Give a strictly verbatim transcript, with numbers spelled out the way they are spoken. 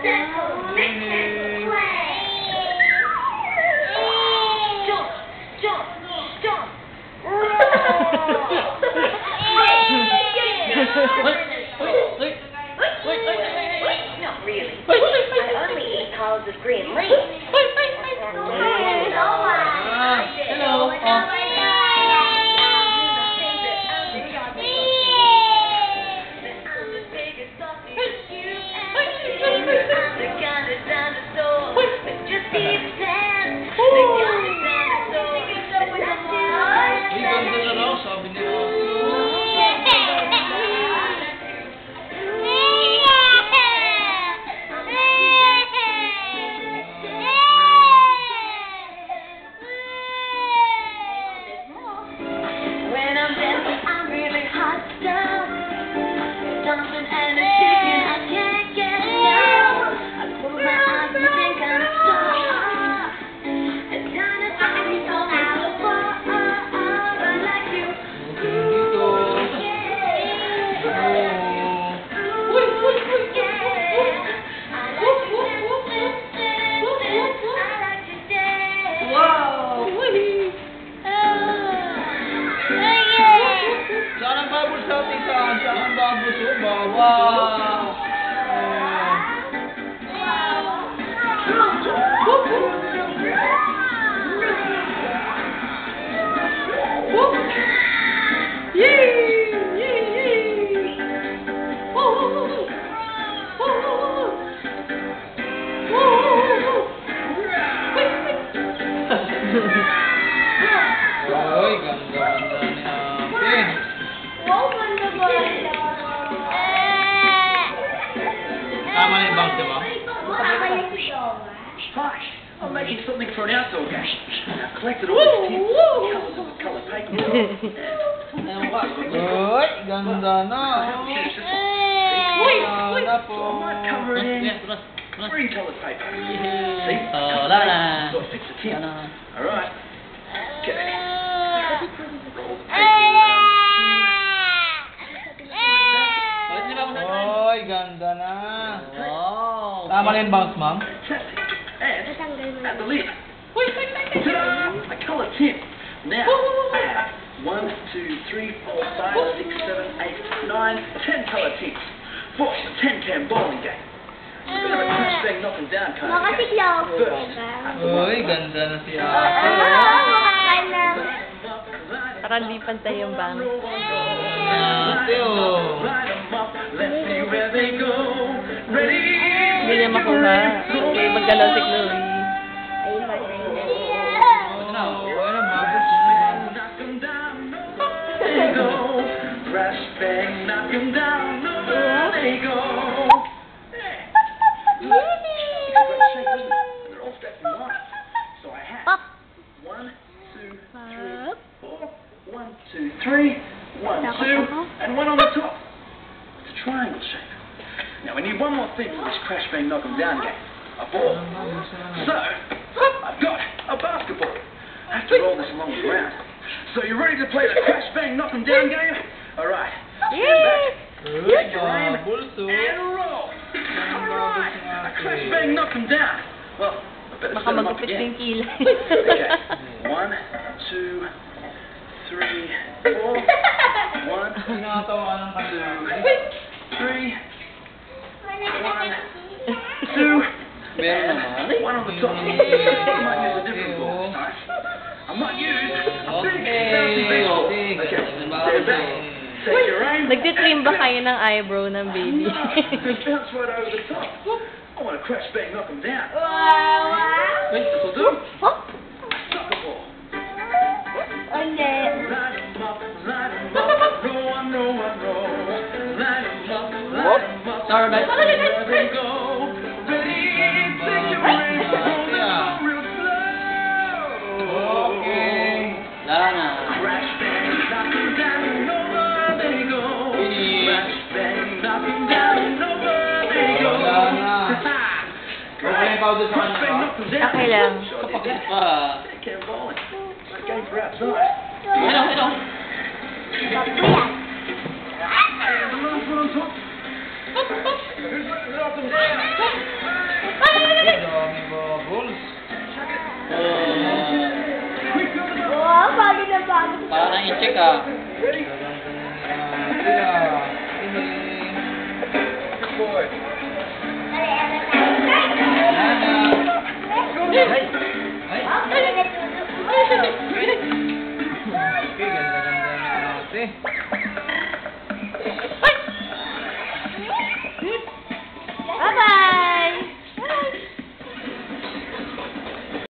Jump, jump, jump. Not really. I only eat piles of green leaves. Hello. Oy, ganda-ganda ni Ate. Wow, ganda ba? Tama na yung bangs, di ba? Hi, I'm making something for an outdoor game. I collected all these tips, colours of the colour paper. Oy, ganda na. Ganda po. So I might cover it in green coloured paper. See? Oh, la la. So it fits the tip. Alright. Okay. Oy, ganda na. Wow. Tama na yung bangs, ma'am? And at the lid. Ta-da! A colour tip. Now, I have one, two, three, four, five, six, seven, eight, nine, ten colour tips for the ten can bowling game. A bit of a crash bang knocking down kind of game. First, Oy, ganda na si Ate. Parang di pantay yung bang. Ate, oh. let's see where they go. Ready? Hindi niya makuha. Okay, maggalaw si Khloe. Crash bang, knock 'em down, over they go. They're all stepping on. So I have one, two, three, four, one, two, three, one, two, and one on the top. It's a triangle shape. Now we need one more thing for this crash bang, knock 'em down game. A ball. So I've got a basketball. I have to roll this along the ground. So you ready to play the crash bang, knock 'em down game? All right. Stand back. Take your aim and roll. All right. A crash bang, knock 'em down. Well, I better Baka set 'em up magupit again. yung kilay. Okay. One, two, three, four. One, two, three. One, two. And one on the top. I might use a different ball this time. I might use a big bouncy baseball. Okay, stand back. Take your aim. Nagtitrim ba kayo ng eyebrow ng baby? Just bounce right over the top. I want to crash bang, knock 'em down. Wow! This'll do. Soccer ball. Okay. Line 'em up, line 'em up, roll and roll and roll. Line 'em up, line 'em up. Sorry, mate. There they go. Ready, take your aim, hold it on real slow. Okay. Lana. Crash bang, knock 'em down, over they go. Crash bang, knock 'em down, over they go. May powder sa kanya ba? Okay lang. Kapakit pa. Can't ball it. It's game for outside. Hello, hello. And the last one on top. Up and down. Ay, dami bubbles. Oh, bali na bali. Parang i-check ah. Ready? Sila. Good boy. Dali, ano tayo? Nana. Hey.